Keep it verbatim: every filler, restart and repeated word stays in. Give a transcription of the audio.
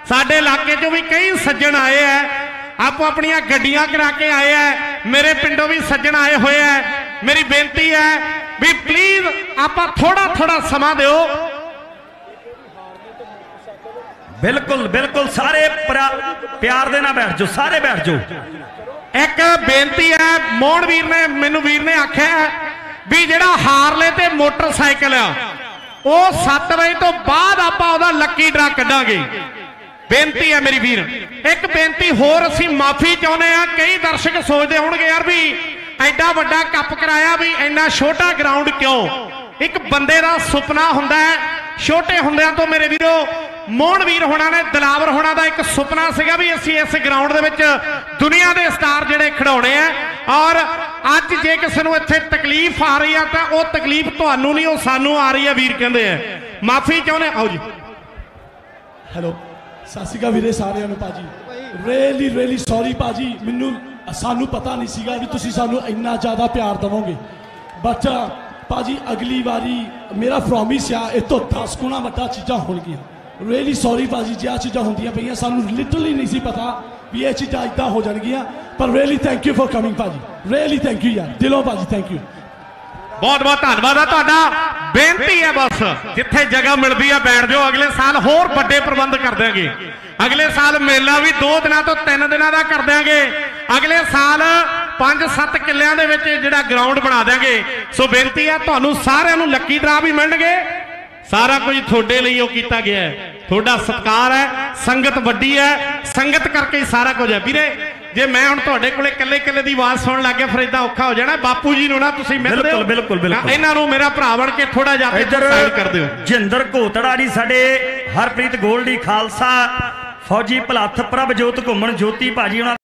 साडे इलाके चों भी कई सज्जन आए हैं, आपो अपनियां गड्डियां करा के आए हैं, मेरे पिंडों भी सज्जन आए हुए हैं। मेरी बेनती है भी प्लीज आप थोड़ा थोड़ा समा दो। बिल्कुल बिल्कुल सारे प्यार दे नाल बैठ जाओ, सारे बैठ जाओ। एक बेनती है, मोहन वीर ने मैनू वीर ने आख्या भी जिहड़ा हारले ते मोटरसाइकिल आ वो सत्त बजे तो बाद आपां ओहदा लक्की ड्रा कड्डांगे। बेनती है मेरी वीर, एक बेनती होर असीं माफी चाहुंदे आ। कई दर्शक सोचते होणगे यार भी एडा वड्डा कप कराया भी इन्ना छोटा ग्राउंड क्यों। एक बंदे दा सुपना हुंदा है, छोटे हुंदिआं तो मेरे वीरो मोहन वीर होना ने दिलावर होना दा एक सुपना सीगा भी असीं इस ग्राउंड दे विच दुनिया दे स्टार जिहड़े खिडौणे आ। और अज जे किसी नूं इत्थे तकलीफ आ रही है तो वह तकलीफ तुहानूं नहीं, वो सानूं आ रही है। वीर कहंदे आ माफी चाहुंदे। आओ जी। हेलो सत श्री अकाल वीरे सारिਆਂ ਨੂੰ ਭਾਜੀ। रियली रियली सॉरी ਭਾਜੀ, ਮੈਨੂੰ सानू पता नहीं सीगा भी तुसी सानू इन्ना ज़्यादा प्यार देवोगे। बट भाजी अगली बारी मेरा प्रॉमिस आ इस तो दस गुणा वड्डा चीज़ां होणगीਆਂ। रियली सॉरी भाजी जे आ चीज़ां होंदियां पईयां सानू लिटरली नहीं सी पता भी ये चीज़ां इदां हो जाणगीਆਂ। पर really thank you for coming भाजी, रियली थैंक यू यार, दिलों भाजी थैंक यू। बहुत बहुत धन्यवाद है तुहाडा। बेनती है बस जिथे जगह मिलती है बैठ जाओ, अगले साल होर बड़े प्रबंध कर देंगे। अगले साल मेला भी दो दिन तो तीन दिनों का कर देंगे। अगले साल पांच सत्त किलियां दे विच जिहड़ा ग्राउंड बना देंगे। सो बेनती है तुहानूं सारिआं नूं लक्की ड्रा भी मिलणगे। सारा कुछ थोड़े लिए किया गया है, थोड़ा सत्कार है, संगत वड्डी है, संगत करके ही सारा कुछ है। वीरे जे मैं हुण तुहाडे कोले कल्ले कल्ले दी आवाज़ सुनन लग गया फिर इदां औखा हो जाना। बापू जी नूं ना तुसीं मिलदे हो, बिल्कुल बिल्कुल इन्हां नूं मेरा भरा बण के थोड़ा जिहा साइड कर दिओ। जिंदर घोतड़ा जी साडे, हरप्रीत गोल्डी खालसा, फौजी भलथ, प्रभजोत घुमन, ज्योति भाजी।